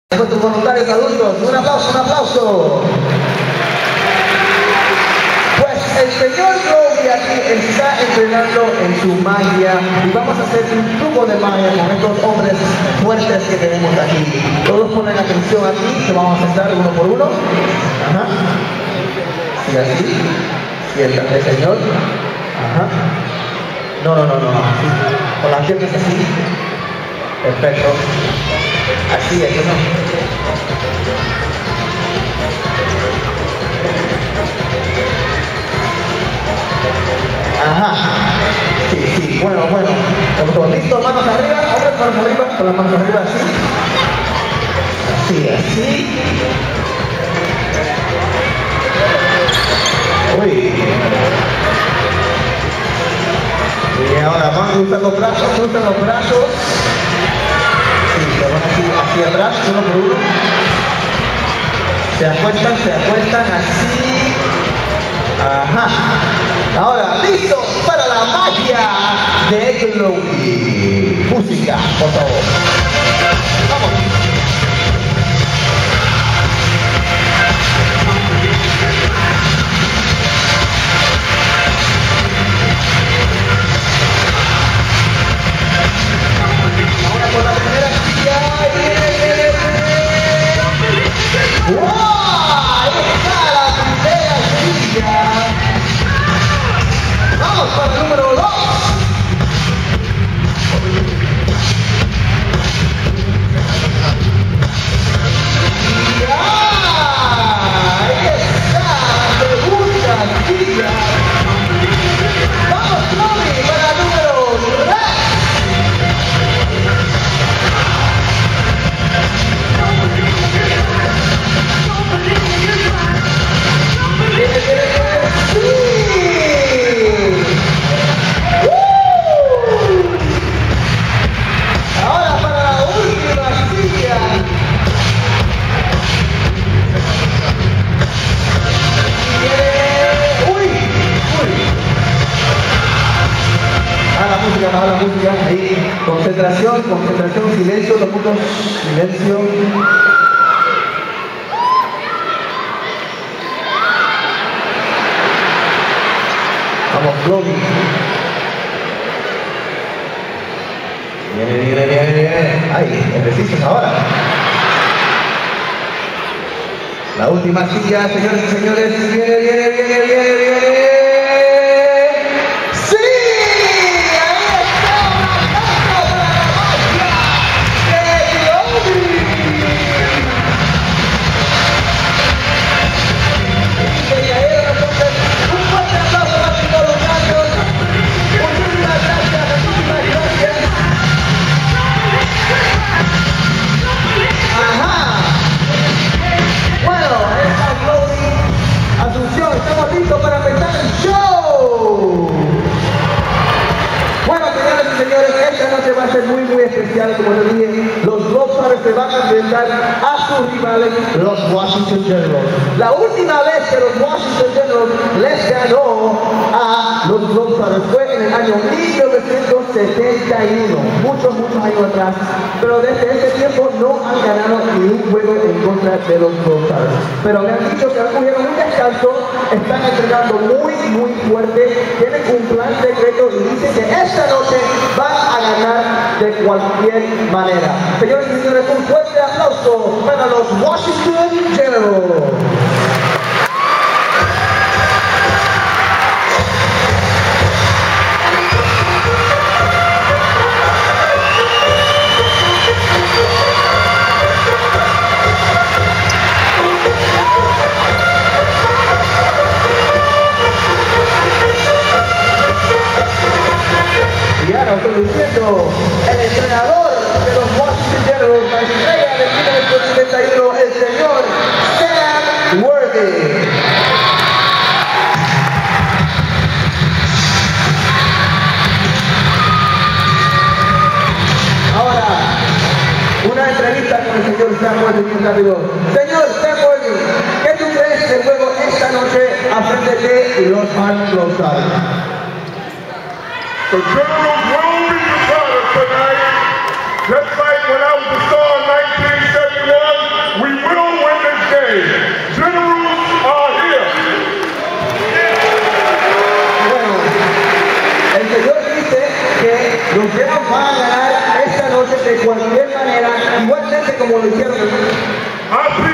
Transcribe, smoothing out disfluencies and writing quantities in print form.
Nuestros voluntarios adultos, un aplauso, un aplauso. Pues el señor Globy aquí está entrenando en su magia y vamos a hacer un truco de magia con estos hombres fuertes que tenemos aquí. Todos ponen atención aquí, que vamos a sentar uno por uno. Ajá. Y así. Siéntate, señor. Ajá. No. Así. Con las piernas así. Perfecto. Así es, ¿no? Ajá. Sí. Bueno. Listo, manos arriba, ahora manos arriba, con las manos arriba así. Así. Uy. Y ahora vamos a usar los brazos, Sí, van hacia atrás, uno por uno. Se acuestan así. Ajá. Ahora, listo para la magia de Globy. Música, por favor. Vamos. Ahora con la primera silla. ¡Wow! Ahí está la primera silla. Vamos para el número 2. Ahí está la segunda silla. Vamos, Globy, para el número 3. Ahora para la última silla. Uy. Baja la música, ahí. Concentración, silencio, los puntos, silencio. Vamos, Globy. Viene. Ay, ejercicios ahora. La última silla, señores y señores. Viene. ¡Sí! Ahí está una carta para la magia de Globy. Un fuerte aplauso para los voluntarios. Muchísimas gracias. Ajá. Bueno, esta Globy. Asunción, estamos listos para empezar el show. Bueno, señoras y señores, esta noche va a ser muy especial. Como les dije, los Globestars se van a enfrentar a sus rivales, los Washington Generals. La última vez que los Washington Generals les ganó a los Globestars fue en el año 1971, muchos años atrás, pero desde ese tiempo no han ganado ni un juego en contra de los Globestars. Pero me han dicho que ahora cogieron un descanso, están entrenando muy fuerte, tienen un plan secreto y dicen que esta noche van a ganar de cualquier manera. Señores y señores, un fuerte aplauso para los Washington Generals. Y ahora estoy diciendo, el entrenador de los Washington Generals, la estrella de 1971, el señor Sam Worthy. Ahora, una entrevista con el señor Sam Worthy bien rápido. Señor Sam Worthy, ¿qué tú crees del juego esta noche a frente de los Globestars? The Generals will be decided tonight, just like when I was a star in 1971. lo hicieron. I